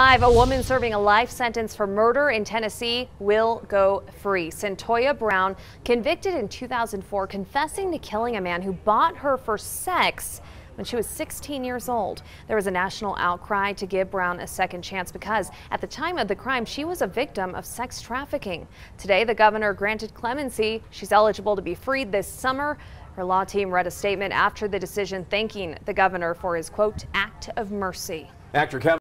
A woman serving a life sentence for murder in Tennessee will go free. Cyntoia Brown, convicted in 2004, confessing to killing a man who bought her for sex when she was 16 years old. There was a national outcry to give Brown a second chance because at the time of the crime, she was a victim of sex trafficking. Today, the governor granted clemency. She's eligible to be freed this summer. Her law team read a statement after the decision thanking the governor for his, quote, act of mercy. Actor Kevin